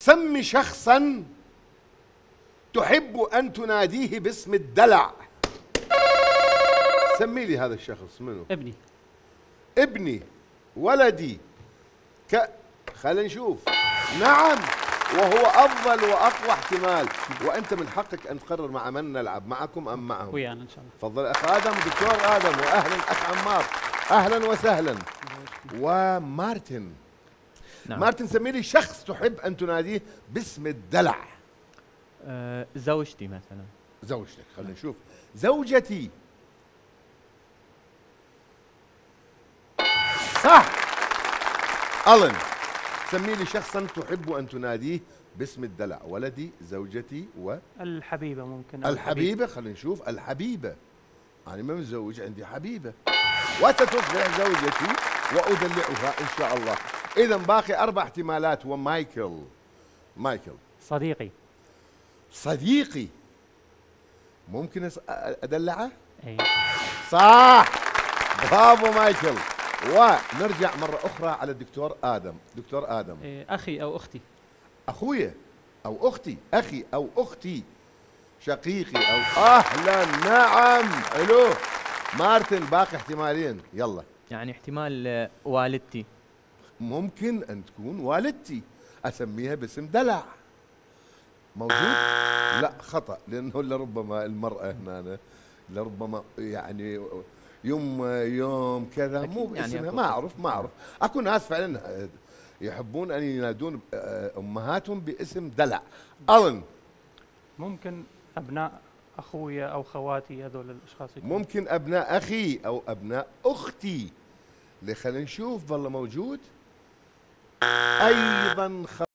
سمي شخصا تحب أن تناديه باسم الدلع. سمي لي هذا الشخص. منو؟ ابني. ابني، ولدي، خلينا نشوف. نعم، وهو أفضل وأقوى احتمال. وأنت من حقك أن تقرر مع من نلعب، معكم أم معهم. ويانا إن شاء الله. تفضل أخ آدم. دكتور آدم، وأهلا أخ عمار، أهلا وسهلا. ومارتن. نعم. مارتن، سمي لي شخص تحب أن تناديه باسم الدلع. زوجتي مثلا. زوجتك، خلينا نشوف. زوجتي. صح. ألن، سمي لي شخصا تحب أن تناديه باسم الدلع. ولدي، زوجتي، الحبيبة ممكن. الحبيبة. خلينا نشوف. الحبيبة، أنا ما متزوج، عندي حبيبة وستصبح زوجتي وأدلعها إن شاء الله. إذا باقي 4 احتمالات. ومايكل. مايكل. صديقي. صديقي، ممكن أدلعه؟ أي. صح، برافو مايكل. ونرجع مرة أخرى على الدكتور آدم. دكتور آدم. أخي أو أختي. أخويا أو أختي. أخي أو أختي. شقيقي أو أهلا. نعم، حلو. مارتن، باقي احتمالين، يلا. يعني احتمال والدتي. ممكن أن تكون والدتي، أسميها باسم دلع. موجود؟ لا، خطأ، لأنه لربما المرأة هنا لربما يعني يوم كذا، مو باسمها. يعني ما أعرف. أكو ناس فعلا يحبون أن ينادون أمهاتهم باسم دلع. ألن. ممكن أبناء أخويا أو خواتي، هذول الأشخاص. ممكن أبناء أخي أو أبناء أختي. خلينا نشوف، والله موجود أيضا.